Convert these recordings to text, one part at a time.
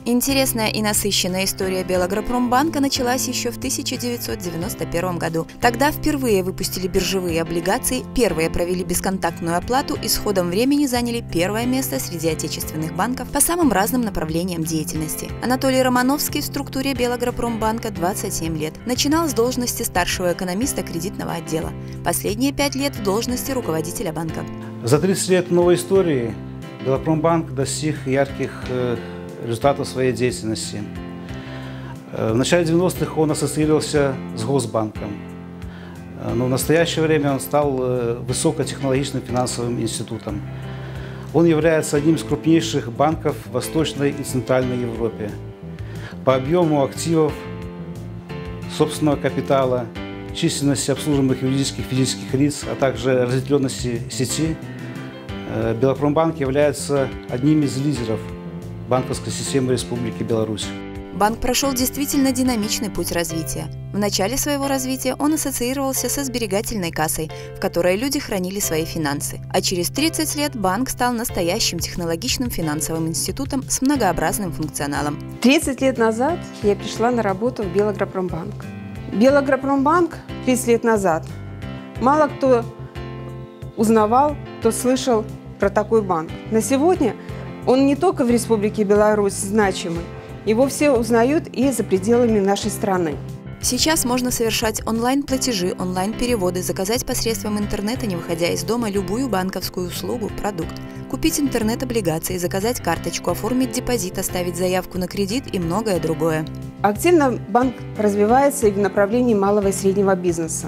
Интересная и насыщенная история Белагропромбанка началась еще в 1991 году. Тогда впервые выпустили биржевые облигации, первые провели бесконтактную оплату и с ходом времени заняли первое место среди отечественных банков по самым разным направлениям деятельности. Анатолий Романовский в структуре Белагропромбанка 27 лет. Начинал с должности старшего экономиста кредитного отдела. Последние 5 лет в должности руководителя банка. За 30 лет новой истории Белагропромбанк достиг ярких результатов своей деятельности. В начале 90-х он ассоциировался с Госбанком, но в настоящее время он стал высокотехнологичным финансовым институтом. Он является одним из крупнейших банков в Восточной и Центральной Европе. По объему активов, собственного капитала, численности обслуживаемых юридических и физических лиц, а также разветвленности сети, Белагропромбанк является одним из лидеров банковской системы Республики Беларусь. Банк прошел действительно динамичный путь развития. В начале своего развития он ассоциировался со сберегательной кассой, в которой люди хранили свои финансы. А через 30 лет банк стал настоящим технологичным финансовым институтом с многообразным функционалом. 30 лет назад я пришла на работу в Белагропромбанк. Белагропромбанк 30 лет назад мало кто узнавал, кто слышал про такой банк. На сегодня он не только в Республике Беларусь значимый, его все узнают и за пределами нашей страны. Сейчас можно совершать онлайн-платежи, онлайн-переводы, заказать посредством интернета, не выходя из дома, любую банковскую услугу, продукт, купить интернет-облигации, заказать карточку, оформить депозит, оставить заявку на кредит и многое другое. Активно банк развивается и в направлении малого и среднего бизнеса.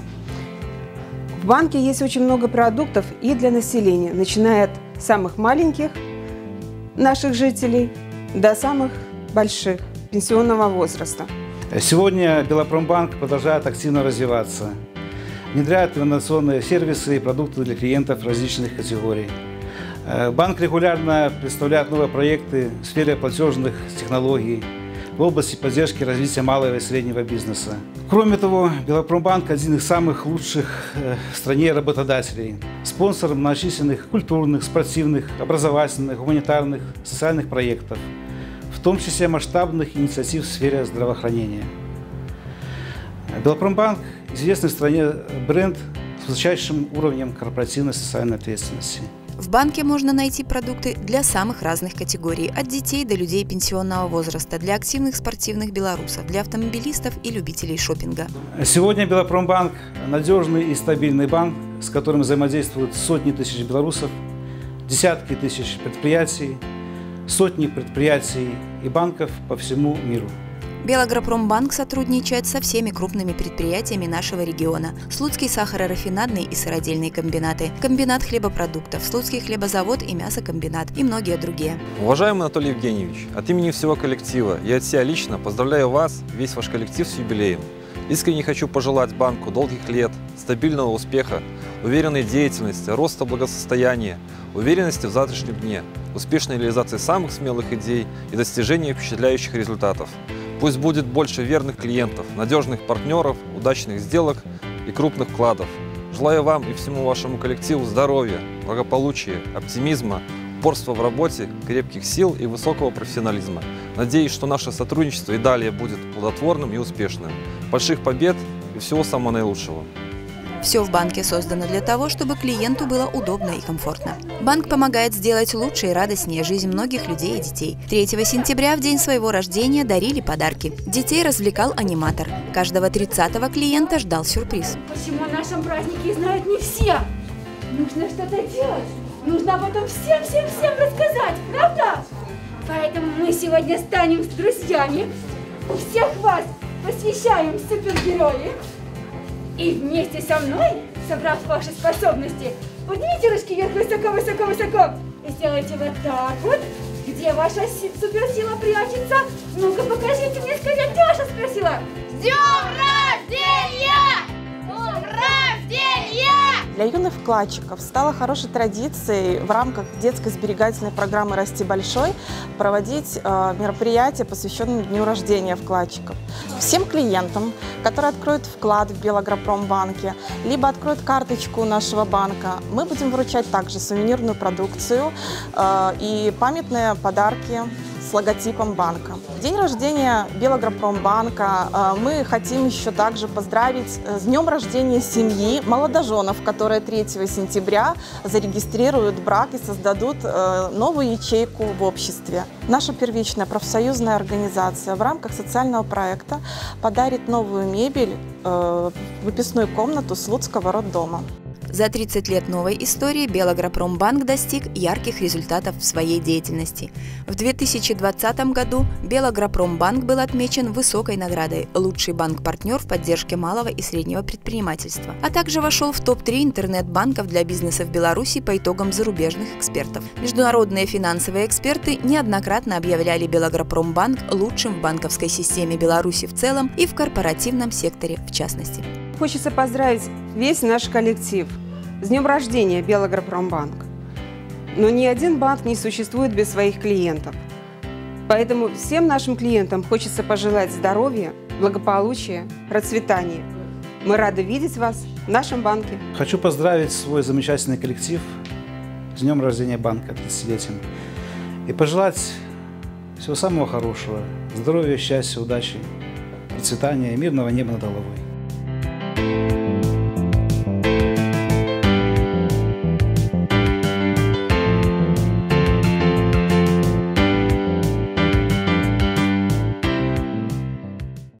В банке есть очень много продуктов и для населения, начиная от самых маленьких наших жителей до самых больших пенсионного возраста. Сегодня Белагропромбанк продолжает активно развиваться, внедряет инновационные сервисы и продукты для клиентов различных категорий. Банк регулярно представляет новые проекты в сфере платежных технологий, в области поддержки развития малого и среднего бизнеса. Кроме того, Белагропромбанк – один из самых лучших в стране работодателей, спонсор многочисленных культурных, спортивных, образовательных, гуманитарных, социальных проектов, в том числе масштабных инициатив в сфере здравоохранения. Белагропромбанк – известный в стране бренд с высочайшим уровнем корпоративной социальной ответственности. В банке можно найти продукты для самых разных категорий, от детей до людей пенсионного возраста, для активных спортивных белорусов, для автомобилистов и любителей шопинга. Сегодня Белагропромбанк – надежный и стабильный банк, с которым взаимодействуют сотни тысяч белорусов, десятки тысяч предприятий, сотни предприятий и банков по всему миру. Белагропромбанк сотрудничает со всеми крупными предприятиями нашего региона. Слуцкий сахарорафинадный и сыродельные комбинаты, комбинат хлебопродуктов, Слуцкий хлебозавод и мясокомбинат и многие другие. Уважаемый Анатолий Евгеньевич, от имени всего коллектива и от себя лично поздравляю вас, весь ваш коллектив с юбилеем. Искренне хочу пожелать банку долгих лет, стабильного успеха, уверенной деятельности, роста благосостояния, уверенности в завтрашнем дне, успешной реализации самых смелых идей и достижения впечатляющих результатов. Пусть будет больше верных клиентов, надежных партнеров, удачных сделок и крупных вкладов. Желаю вам и всему вашему коллективу здоровья, благополучия, оптимизма, упорства в работе, крепких сил и высокого профессионализма. Надеюсь, что наше сотрудничество и далее будет плодотворным и успешным. Больших побед и всего самого наилучшего. Все в банке создано для того, чтобы клиенту было удобно и комфортно. Банк помогает сделать лучше и радостнее жизнь многих людей и детей. 3 сентября, в день своего рождения, дарили подарки. Детей развлекал аниматор. Каждого 30-го клиента ждал сюрприз. Почему о нашем празднике знают не все? Нужно что-то делать. Нужно об этом всем рассказать, правда? Поэтому мы сегодня станем с друзьями. Всех вас посвящаем супергерои. И вместе со мной, собрав ваши способности, поднимите ручки вверх высоко-высоко-высоко и сделайте вот так вот. Где ваша суперсила прячется? Ну-ка покажите мне скорее, где ваша суперсила? С днем рождения! С днем рождения! Для юных вкладчиков стало хорошей традицией в рамках детской сберегательной программы «Расти большой» проводить мероприятия, посвященные дню рождения вкладчиков. Всем клиентам, которые откроют вклад в Белагропромбанке, либо откроют карточку нашего банка, мы будем вручать также сувенирную продукцию и памятные подарки с логотипом банка. День рождения Белагропромбанка мы хотим еще также поздравить с днем рождения семьи молодоженов, которые 3 сентября зарегистрируют брак и создадут новую ячейку в обществе. Наша первичная профсоюзная организация в рамках социального проекта подарит новую мебель в выписную комнату Слуцкого роддома. За 30 лет новой истории Белагропромбанк достиг ярких результатов в своей деятельности. В 2020 году Белагропромбанк был отмечен высокой наградой «Лучший банк-партнер в поддержке малого и среднего предпринимательства», а также вошел в топ-3 интернет-банков для бизнеса в Беларуси по итогам зарубежных экспертов. Международные финансовые эксперты неоднократно объявляли Белагропромбанк лучшим в банковской системе Беларуси в целом и в корпоративном секторе в частности. Хочется поздравить весь наш коллектив с днем рождения Белагропромбанк. Но ни один банк не существует без своих клиентов. Поэтому всем нашим клиентам хочется пожелать здоровья, благополучия, процветания. Мы рады видеть вас в нашем банке. Хочу поздравить свой замечательный коллектив с днем рождения банка, 30-летием. И пожелать всего самого хорошего. Здоровья, счастья, удачи, процветания и мирного неба над головой.